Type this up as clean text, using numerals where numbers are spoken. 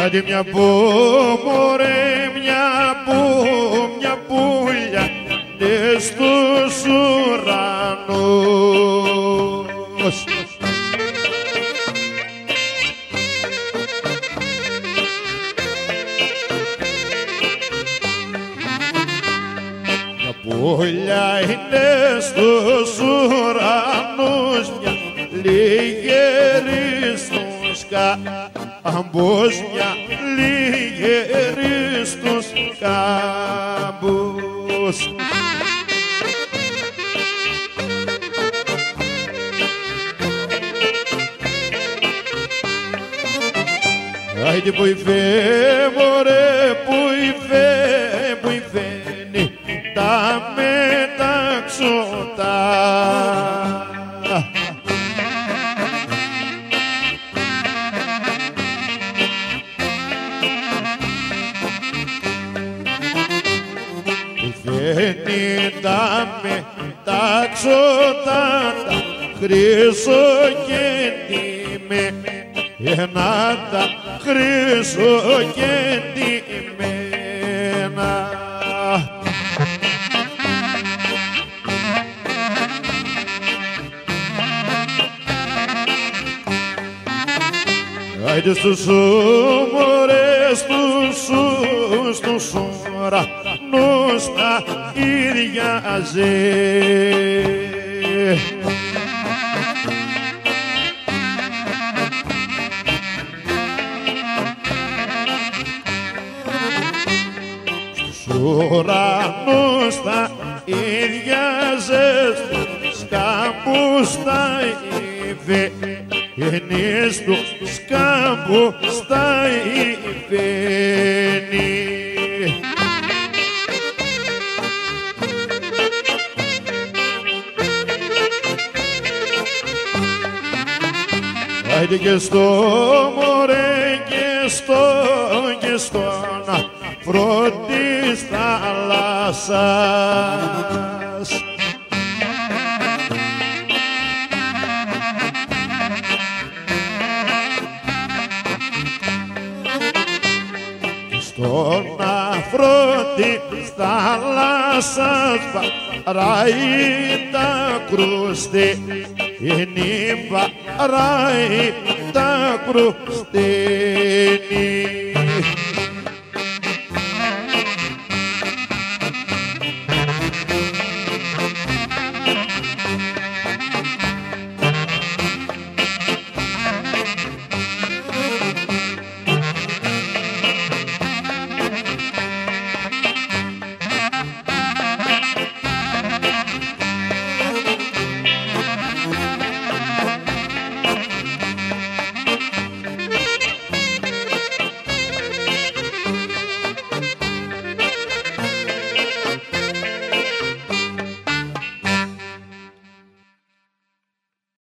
Άντε μια που μωρέ, μια πουλιά δε στους ουρανούς. Μια πουλιά είναι στους ουρανούς, μια λιγερή στους κάμπους, μια λιγερή στους κάμπους. Άιντε που υφέ, μωρέ, που υφαίνει τα μεταξωτά. Υφαίνει τα μεταξωτά, τα χρυσοκεντημένα, τα χρυσοκεντημένα. Άιντε στους μωρέ, στους ουρανούς τα ίδια ζε. Στους ουρανούς τα ίδια ζε, στους κάμπους τα υφαίνει, στους κάμπους τα υφαίνει. Άιντε και στο μωρέ και στον αφρό της θάλασσας. Στον αφρό της θάλασσας βαράει τα κρουστένη, βαράει τα κρουστένη.